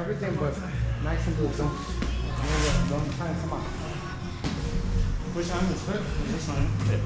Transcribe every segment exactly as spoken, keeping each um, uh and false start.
everything, but nice and good. Don't, don't, don't try and come on. Which arm is hurt? This one. Okay.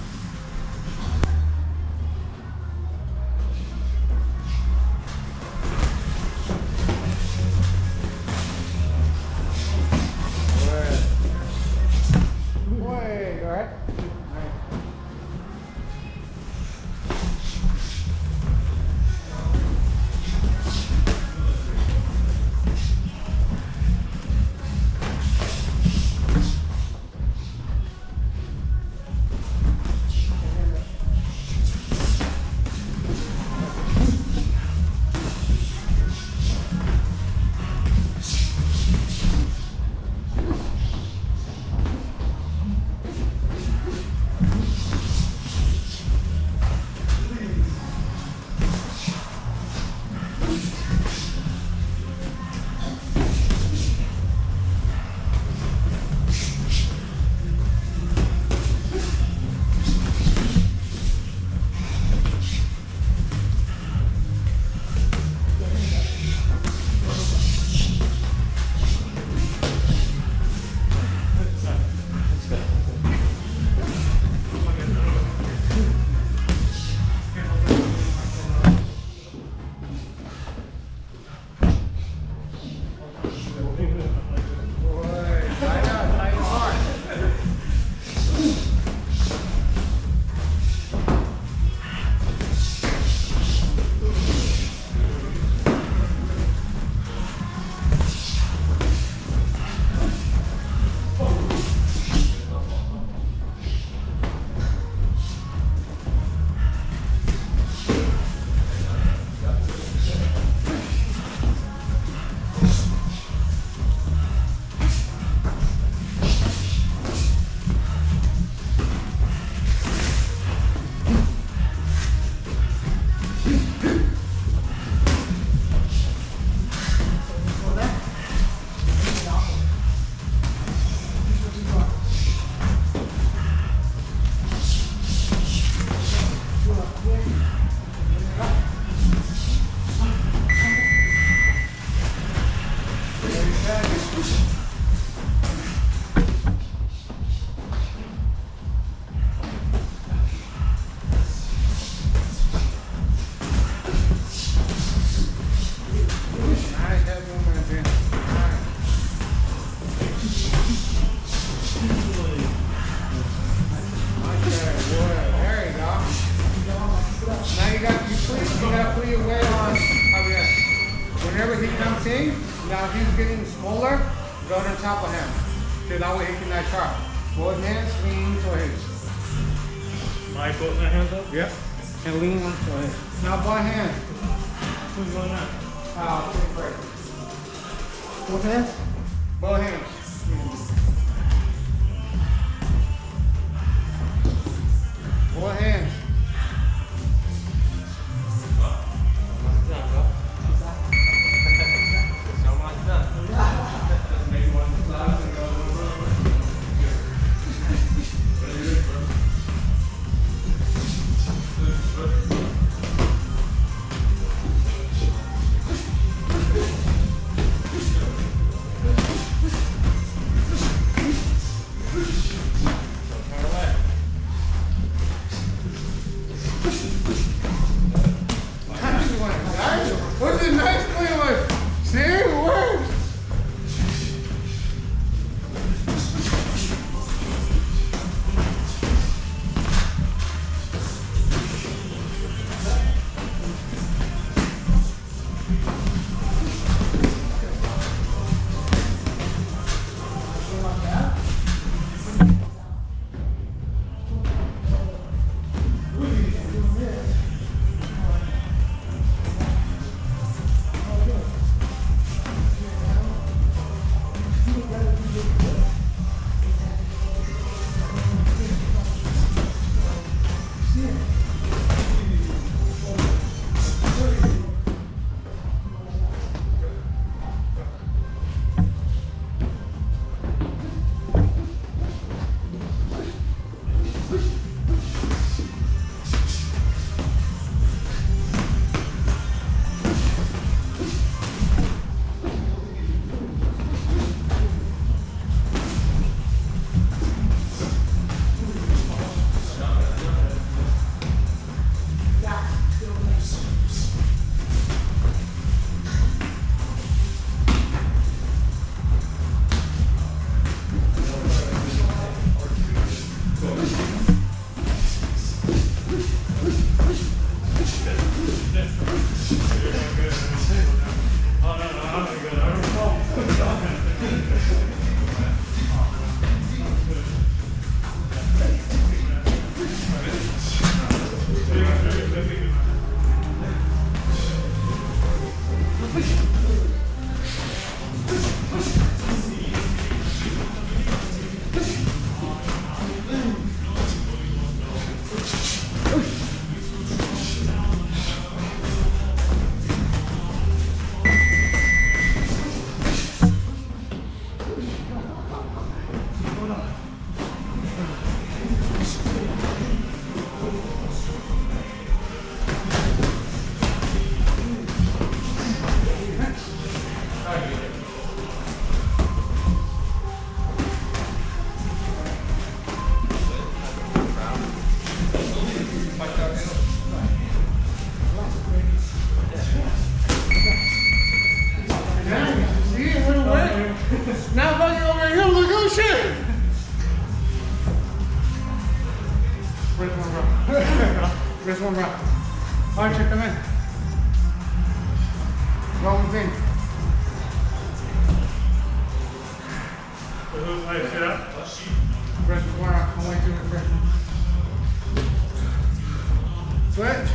Whenever he comes in, now he's getting smaller, go on top of him. So that way he can not sharp. Both hands lean to his. My both my hands up? Yep. And lean on to his. Now both hands. Who's going on? Uh, take break. Both hands? Both hands. Both hands. Oh, no, no, I'm good. I don't know. Now fucking over here, look, oh shit! Where's one round? Where's one round? Archer, come in. Rolling thing. Hey, sit up. Where's one round? I'm waiting to refresh. Sweat.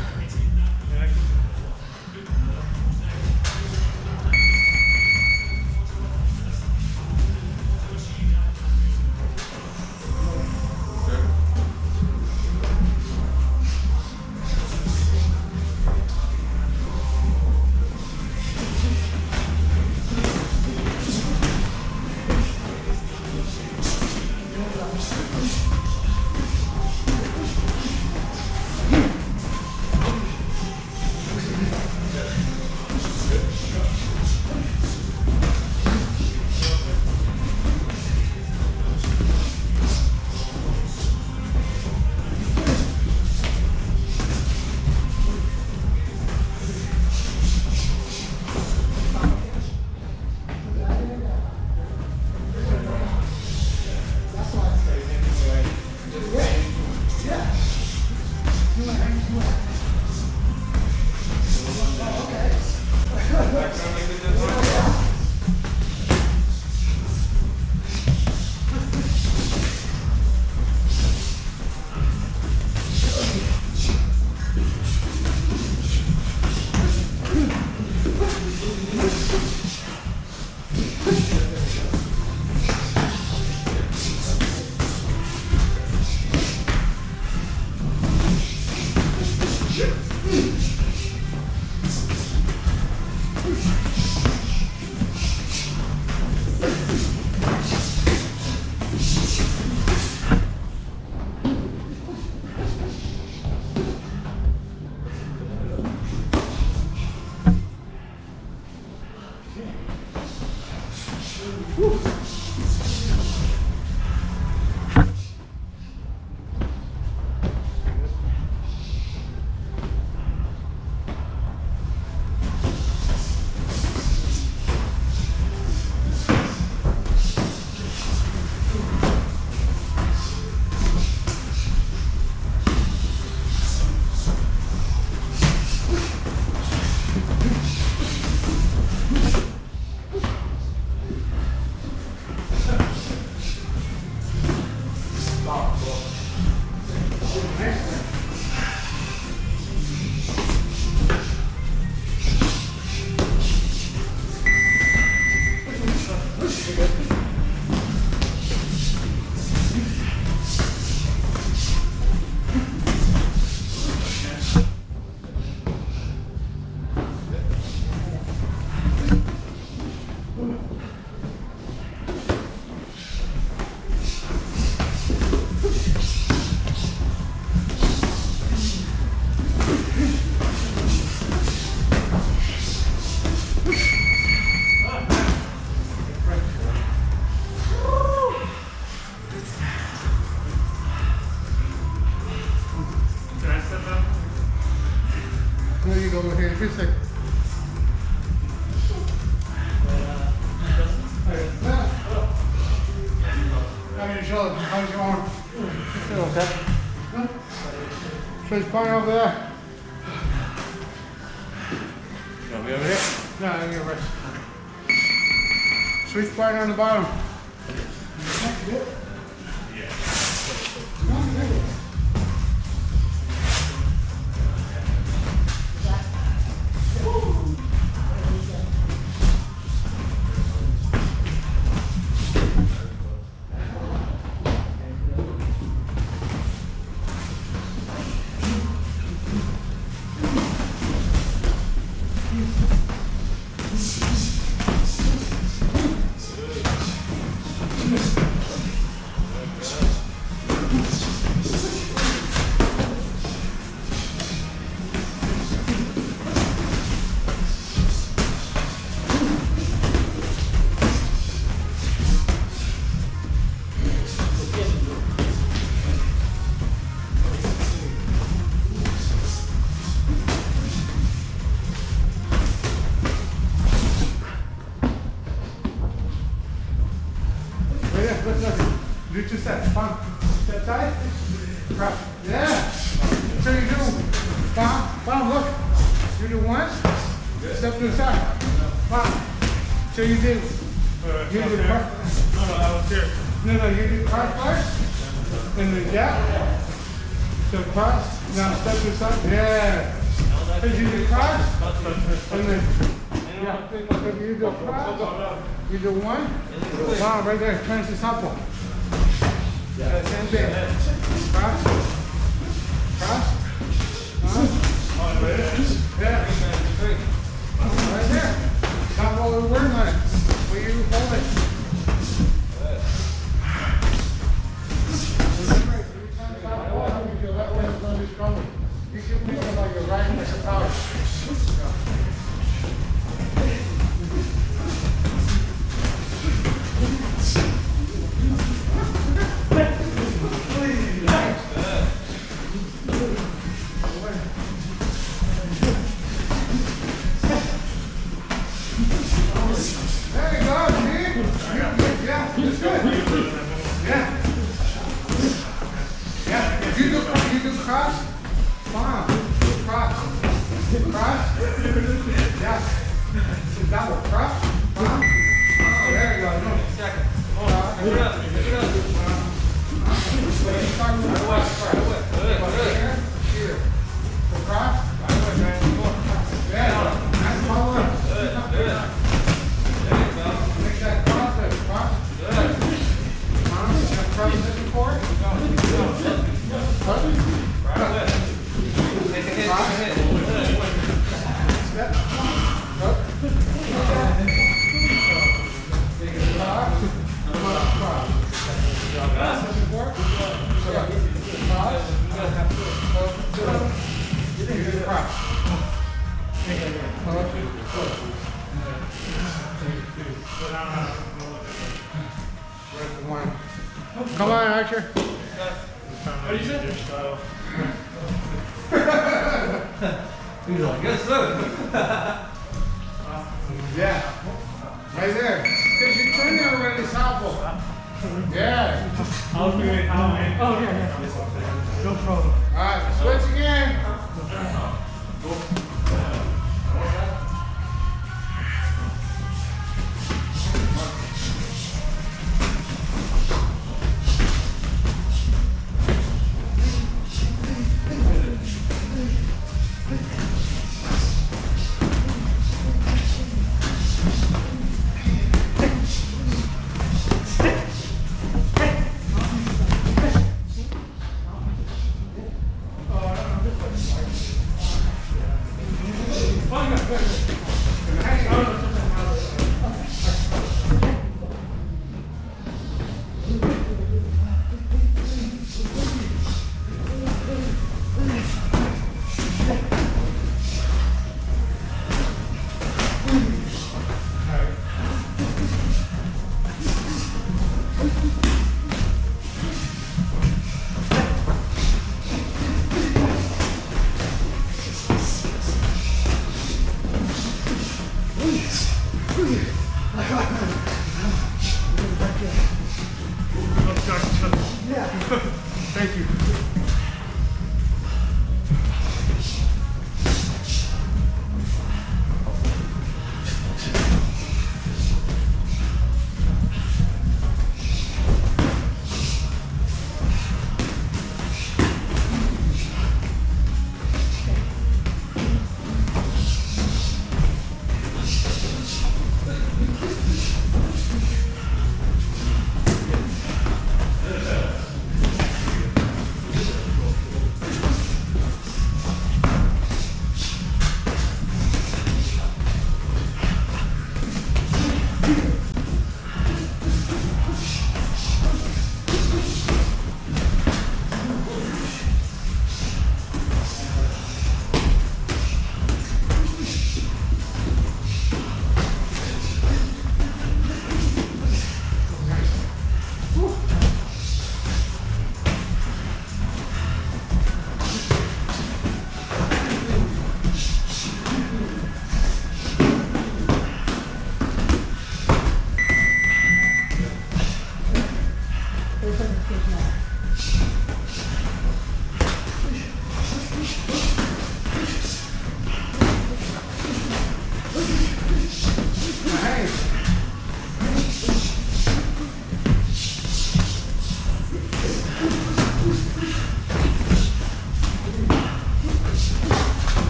There you go, here, just a second. How your shoulder? How's your arm? Still okay. Huh? So it's fine over there. be over here? No, I'm gonna rest. Switch part on the bottom. Do two steps. Bump. Step side. Cross. Yeah. So you do. Bump. Bump. Look. You do one. Step to the side. Bump. So you do. You do the cross. No, no, I was here. No, no. You do cross first. And then gap. So cross. Now step to the side. Yeah. So you do cross. And then. Yeah. So you do cross. You do one. Wow, right there. Turns to southpaw. Yeah, same thing. Cross. Cross. Huh? Yeah. Right there. Not what we're working on it. Will you hold it? Remember, every time you got a ball, your left hand is going to be stronger. You should think about your right hand as a power. Come on, Archer. What did you say? He's like, yes, sir. Yeah. Right there. Because you turned there already, southpaw. Yeah. I'll do it. I'll do it. Oh, yeah, yeah. No problem. All right, switch again.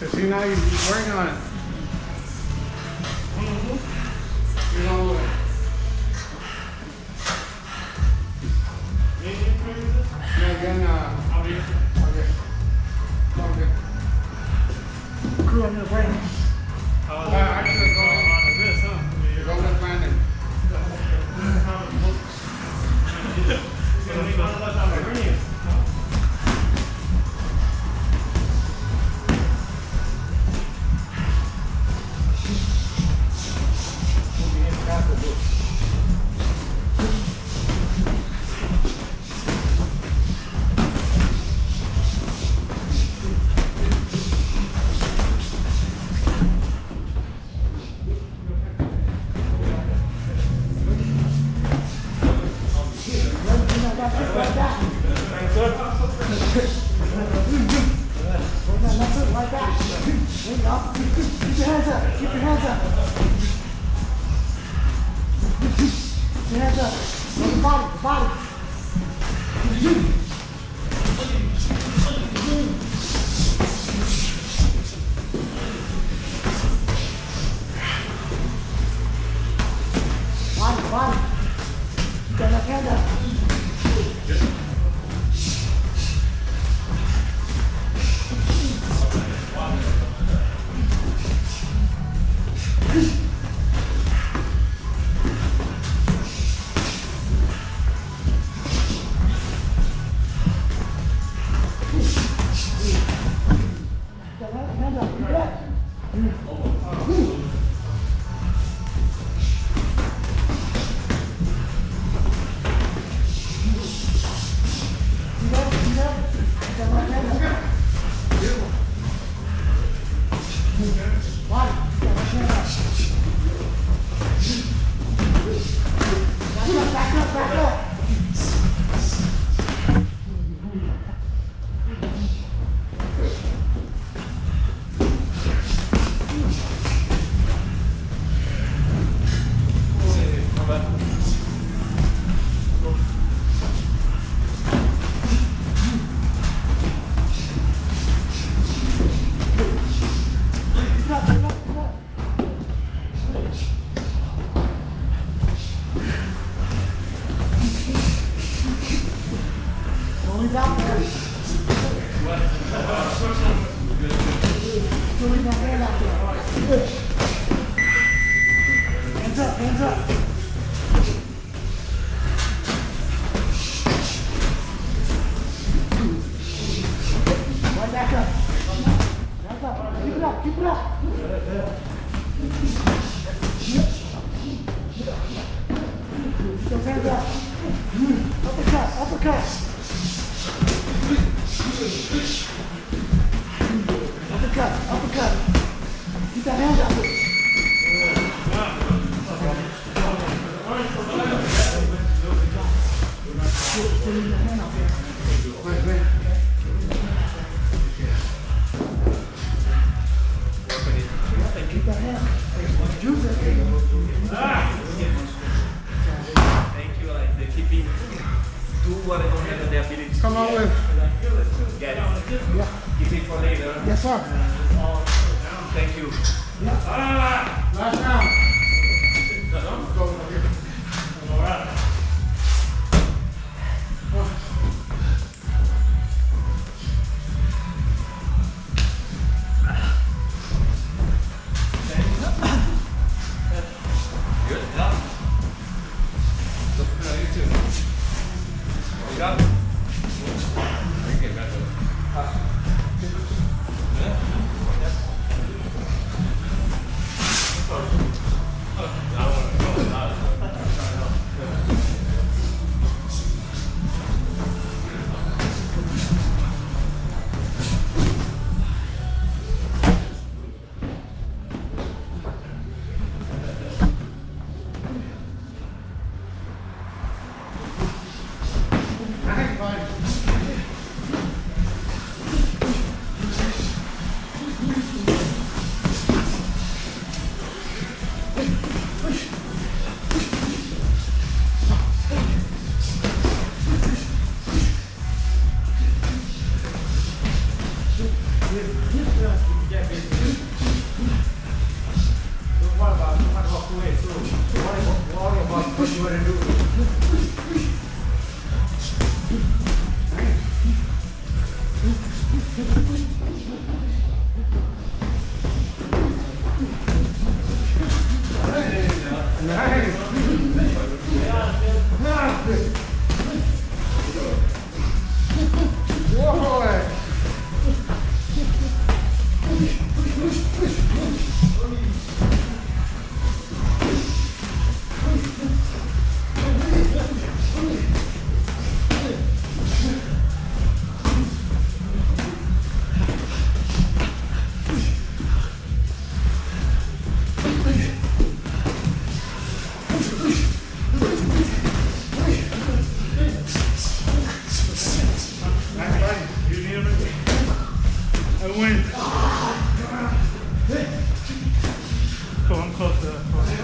So see now you're working on it. You're all the way. Yeah, again, uh, okay. Okay. Kru, I'm gonna bring. Uh, actually, go on this, huh? Go with Brandon. Like that. There you go. Keep your hands up. Keep your hands up. Keep your hands up. On the body. The body. Body. Body. Keep that left hand up. Hands up, hands up. Right back up. Back up. Keep it up, keep it up. Keep those hands up. Uppercut, uppercut. Uppercut, uppercut. Keep that hand up. Wait, wait. Keep that hand. Juice it. Thank you, like they keeping do what I don't have the ability. Come on with. Get it. Yeah. Keep it for later. Yes, sir. Thank you. Yeah. Last round. Go. All right. Good. Yeah. Look at you too. You got it. You get better. Yeah. What about what about weight? So what about what about what you want to do? I win. Cool, I'm close to that.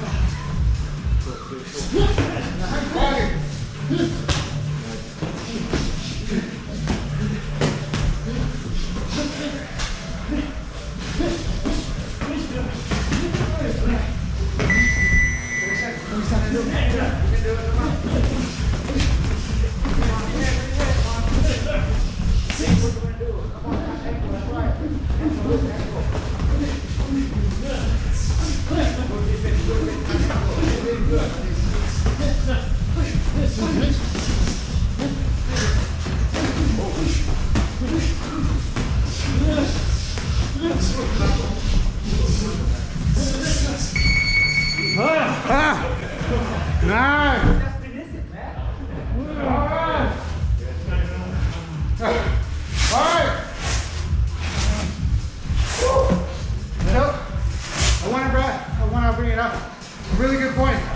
Ah! Nice! Alright! Alright! Nope. I want to, I want to bring it up. Really good point.